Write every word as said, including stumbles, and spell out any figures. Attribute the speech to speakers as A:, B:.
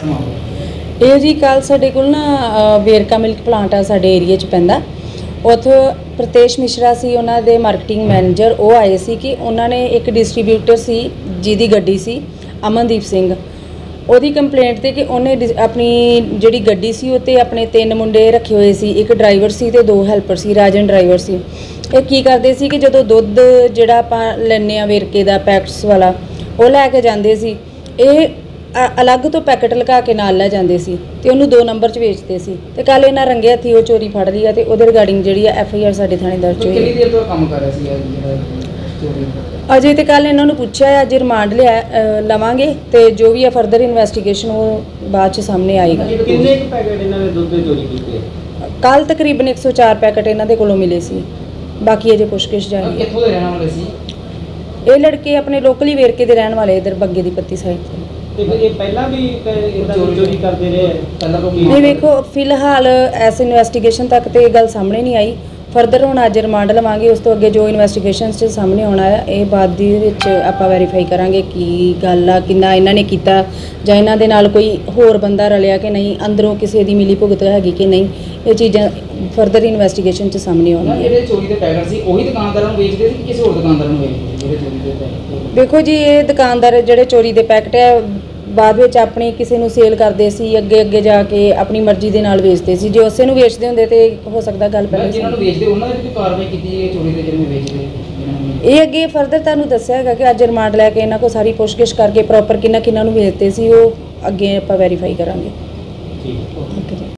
A: ਇਹ ਜੀ ਕੱਲ ਸਾਡੇ ਕੋਲ ਨਾ ਵੇਰਕਾ ਮਿਲਕ ਪਲਾਂਟ ਆ ਸਾਡੇ ਏਰੀਆ 'ਚ ਪੈਂਦਾ। ਉੱਥੋਂ ਪ੍ਰਤੇਸ਼ ਮਿਸ਼ਰਾ ਸੀ ਉਹਨਾਂ ਦੇ ਮਾਰਕੀਟਿੰਗ ਮੈਨੇਜਰ, ਉਹ ਆਏ ਸੀ ਕਿ ਉਹਨਾਂ ਨੇ ਇੱਕ ਡਿਸਟਰੀਬਿਊਟਰ ਸੀ ਜਿਹਦੀ ਗੱਡੀ ਸੀ ਅਮਨਦੀਪ ਸਿੰਘ, ਉਹਦੀ ਕੰਪਲੇਂਟ ਤੇ ਕਿ ਉਹਨੇ ਆਪਣੀ ਜਿਹੜੀ ਗੱਡੀ ਸੀ ਉਹ 'ਤੇ ਆਪਣੇ ਤਿੰਨ ਮੁੰਡੇ ਰੱਖੇ ਹੋਏ ਸੀ, ਇੱਕ ਡਰਾਈਵਰ ਸੀ ਤੇ ਦੋ ਹੈਲਪਰ ਸੀ, ਰਾਜਨ ਡਰਾਈਵਰ ਸੀ। ਇਹ ਕੀ ਕਰਦੇ ਸੀ ਕਿ ਜਦੋਂ ਦੁੱਧ ਜਿਹੜਾ ਆਪਾਂ ਲੈਂਦੇ ਆ ਵੇਰਕੇ ਦਾ ਪੈਕਟਸ ਵਾਲਾ ਉਹ ਲੈ ਕੇ ਜਾਂਦੇ ਸੀ, ਇਹ ਅਲੱਗ ਤੋਂ ਪੈਕਟ ਲਗਾ ਕੇ ਨਾਲ ਲੈ ਜਾਂਦੇ ਸੀ ਤੇ ਉਹਨੂੰ ਦੋ ਨੰਬਰ 'ਚ ਵੇਚਦੇ ਸੀ। ਤੇ ਕੱਲ ਇਹਨਾਂ ਰੰਗੇ ਹੱਥੀ ਉਹ ਚੋਰੀ ਫੜ ਲਈ ਆ ਤੇ ਉਹਦੇ ਰਿਗਾਰਡਿੰਗ ਜਿਹੜੀ ਆ ਐਫ ਆਈ ਆਰ ਸਾਡੇ ਥਾਣੇ ਦਰਜ ਹੋਈ।
B: ਕਿੰਨੀ ਦੇਰ ਤੋਂ ਕੰਮ ਕਰ ਰਿਹਾ ਸੀ ਜਿਹੜਾ ਚੋਰੀ?
A: ਅਜੇ ਤੇ ਕੱਲ ਇਹਨਾਂ ਨੂੰ ਪੁੱਛਿਆ, ਅੱਜ ਰਿਮਾਂਡ ਲਿਆ ਲਵਾਂਗੇ ਤੇ ਜੋ ਵੀ ਆ ਫਰਦਰ ਇਨਵੈਸਟੀਗੇਸ਼ਨ ਉਹ ਬਾਅਦ 'ਚ ਸਾਹਮਣੇ ਆਏਗਾ।
B: ਕਿੰਨੇ ਕੁ ਪੈਕੇਟ ਇਹਨਾਂ ਨੇ ਦੁੱਧ ਦੇ ਚੋਰੀ ਕੀਤੇ?
A: ਕੱਲ ਤਕਰੀਬਨ ਇੱਕ ਸੌ ਚਾਰ ਪੈਕਟ ਇਹਨਾਂ ਦੇ ਕੋਲੋਂ ਮਿਲੇ ਸੀ, ਬਾਕੀ ਅਜੇ ਪੁੱਛਗਿੱਛ ਜਾਰੀ ਹੈ।
B: ਕਿੱਥੋਂ ਦੇ ਰਹਿਣ ਵਾਲੇ ਸੀ
A: ਇਹ ਲੜਕੇ? ਆਪਣੇ ਲੋਕਲੀ ਵੇਰਕੇ ਦੇ ਰਹਿਣ ਵਾਲੇ, ਇਧਰ ਬੱਗੇ ਦੀ ਪੱਤੀ ਸਾਈਡ ਤੇ।
B: ਤੇ ਫਿਰ ਇਹ ਪਹਿਲਾਂ ਵੀ ਇਦਾਂ ਚੋਰੀ ਕਰਦੇ ਰਹੇ ਪਹਿਲਾਂ ਤੋਂ?
A: ਨਹੀਂ ਵੇਖੋ, ਫਿਲਹਾਲ ਐਸ ਇਨਵੈਸਟੀਗੇਸ਼ਨ ਤੱਕ ਤੇ ਇਹ ਗੱਲ ਸਾਹਮਣੇ ਨਹੀਂ ਆਈ। ਫਰਦਰ ਹੁਣ ਅੱਜ ਰਿਮਾਂਡ ਲਵਾਂਗੇ, ਉਸ ਤੋਂ ਅੱਗੇ ਜੋ ਇਨਵੈਸਟੀਗੇਸ਼ਨਸ 'ਚ ਸਾਹਮਣੇ ਆਉਣਾ ਹੈ ਇਹ ਬਾਅਦ ਦੇ ਵਿੱਚ ਆਪਾਂ ਵੈਰੀਫਾਈ ਕਰਾਂਗੇ ਕੀ ਗੱਲ ਆ, ਕਿੰਨਾ ਇਹਨਾਂ ਨੇ ਕੀਤਾ ਜਾਂ ਇਹਨਾਂ ਦੇ ਨਾਲ ਕੋਈ ਹੋਰ ਬੰਦਾ ਰਲਿਆ ਕਿ ਨਹੀਂ, ਅੰਦਰੋਂ ਕਿਸੇ ਦੀ ਮਿਲੀ ਭੁਗਤ ਹੈਗੀ ਕਿ ਨਹੀਂ, ਇਹ ਚੀਜ਼ਾਂ ਫਰਦਰ ਇਨਵੈਸਟੀਗੇਸ਼ਨ 'ਚ ਸਾਹਮਣੇ ਆਉਣਗੀਆਂ।
B: ਜਿਹੜੇ ਚੋਰੀ ਦੇ ਪੈਕਟ ਸੀ ਉਹੀ ਦੁਕਾਨਦਾਰਾਂ ਨੂੰ ਵੇਚਦੇ ਸੀ ਕਿ ਕਿਸੇ ਹੋਰ ਦੁਕਾਨਦਾਰ ਨੂੰ ਵੇਚਦੇ ਜਿਹੜੇ ਚੋਰੀ ਦੇ ਪੈਕਟ?
A: ਦੇਖੋ ਜੀ, ਇਹ ਦੁਕਾਨਦਾਰ ਜਿਹੜੇ ਚੋਰੀ ਦੇ ਪੈਕਟ ਹੈ ਬਾਅਦ ਵਿੱਚ ਆਪਣੀ ਕਿਸੇ ਨੂੰ ਸੇਲ ਕਰਦੇ ਸੀ, ਅੱਗੇ ਅੱਗੇ ਜਾ ਕੇ ਆਪਣੀ ਮਰਜ਼ੀ ਦੇ ਨਾਲ ਵੇਚਦੇ ਸੀ। ਜੇ ਉਸੇ ਨੂੰ ਵੇਚਦੇ ਹੁੰਦੇ ਤੇ ਹੋ ਸਕਦਾ ਗੱਲ ਪਹਿਲਾਂ
B: ਜਿਹਨਾਂ ਨੂੰ ਵੇਚਦੇ ਉਹਨਾਂ ਦੀ ਵੀ ਕਾਰਵਾਈ ਕੀਤੀ ਹੈ ਚੋਰੀ ਦੇ ਜਿਹੜੇ ਵੇਚਦੇ?
A: ਇਹ ਅੱਗੇ ਫਰਦਰ ਤੁਹਾਨੂੰ ਦੱਸਿਆ ਹੈਗਾ ਕਿ ਅੱਜ ਰਿਮਾਂਡ ਲੈ ਕੇ ਇਹਨਾਂ ਕੋਲ ਸਾਰੀ ਪੁੱਛਗਿੱਛ ਕਰਕੇ ਪ੍ਰੋਪਰ ਕਿੰਨਾ ਕਿੰਨਾ ਨੂੰ ਵੇਚਦੇ ਸੀ ਉਹ ਅੱਗੇ ਆਪਾਂ ਵੈਰੀਫਾਈ ਕਰਾਂਗੇ।
B: ਠੀਕ ਹੈ।